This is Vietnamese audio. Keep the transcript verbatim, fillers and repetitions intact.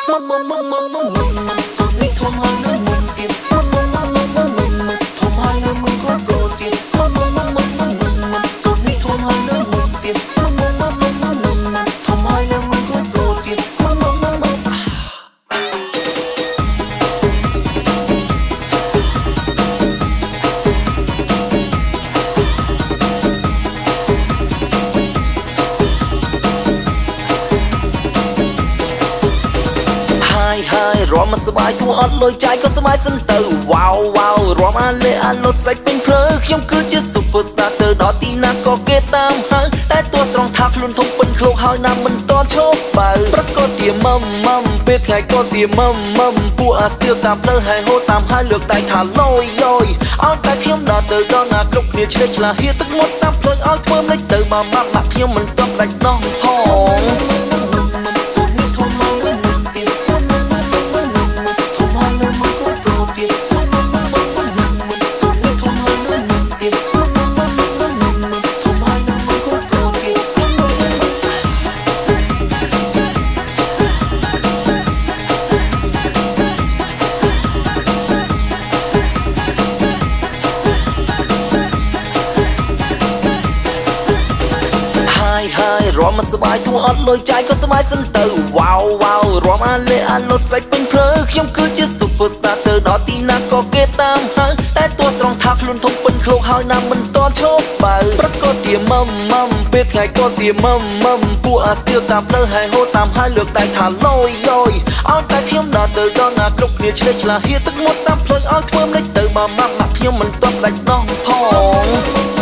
mum mum mum mum mum mum tôi nghĩ thơm hai nữa mum tiền mum mum mum mum mum mum mum thơm hai nữa mum có cô tiền mum mum mum mum mum mum mum tôi nghĩ thơm hai nữa mum tiền mum mum mum mum mum mum mum thơm hai nữa mum có cô tiền mum mum mum mum haiรอมาสบายทั่วอดลอยใจก็สบายสันเตอว้าวว้าวรอมาเล่อารถใส่เป็นเพลอខ្ញុំគឺជាซุปเปอร์สตาร์เตอร์ដល់ទីណាក៏គេតាមហៅតែតួត្រង់ថាខ្លួនធំពិនឃ្លោកហើយណាមិនតន់ឈប់បើប្រកបជាមមមពេលថ្ងៃក៏ជាមមមពួកអាស្ទាវតាមផ្លូវហើយហូតតាមហើយលើកដៃថាលយលយអត់តែខ្ញុំដល់ទៅដល់ណាគ្រប់គ្នាឆ្លេចឆ្លាហៀទឹកមុតតាមផ្លូវឲ្យធ្វើមិនទៅបើមកដាក់ខ្ញុំមិនតបដាច់ដោះផងรอมาสบายทั่วอดลอยใจก็สบายสันเตอว้าวว้าวรอมาเล่อารถใส่เป็นเพลอខ្ញុំគឺជាซุปเปอร์สตาร์เตอร์ដល់ទីណាក៏គេតាមហៅតែតួត្រង់ថាខ្លួនធំពិនឃ្លោកហើយណាមិនតន់ឈប់បើប្រកបជាមមមពេលថ្ងៃក៏ជាមមមពួកអាស្ទាវតាមផ្លូវហើយហូតតាមហើយលើកដៃថាលយលយអត់តែខ្ញុំដល់ទៅដល់ណាគ្រប់គ្នាឆ្លេចឆ្លាហៀទឹកមុតតាមផ្លូវឲ្យធ្វើមិនទៅបើមកដាក់ខ្ញុំមិនតន់ដាច់ដោះផង